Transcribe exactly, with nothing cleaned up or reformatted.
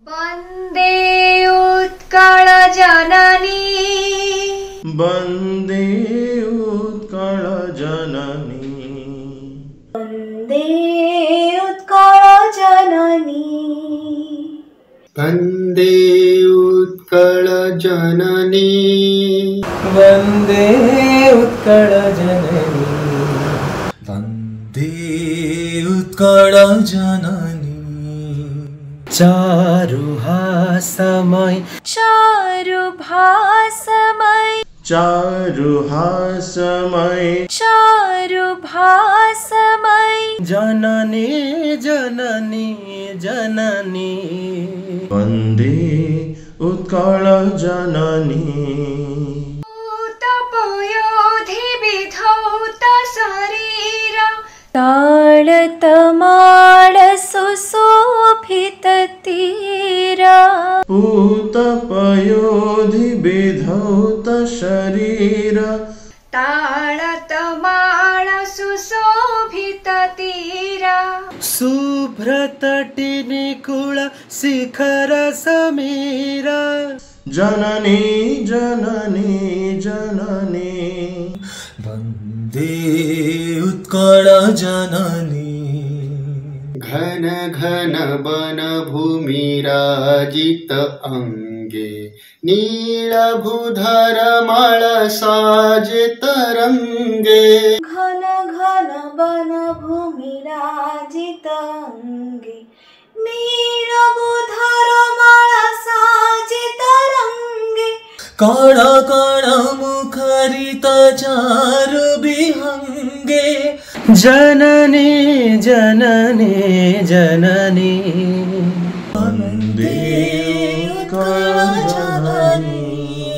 वन्दे उत्कल जननी वन्दे उत्कल जननी वन्दे उत्कल जननी वन्दे उत्कल जननी वन्दे उत्कल जननी वन्दे उत्कल जननी चारुहासमय चारुभासमय चारुहासमय चारुभासमय जननी जननी जननी वन्दे उत्कल जननी तपयोधिविधौत शरीर ताळतमाळ सुशोभिततीरा पूतपयोधिविधौत शरीर ताळतमाळ सुशोभिततीरा शुभ्रतटिनिकुल शिखर समीरा जननी जननी जननी वन्दे उत्कल जननी घन घन वन भूमिराजित अंगे नीलभूधर माळ साजे तरंगे घन घन वन भूमिराजित अंगे नीलभूधर माळ साजे तरंगे कण कण मुखरित चारु विहंगे जननी जननी जननी वन्दे उत्कल जननी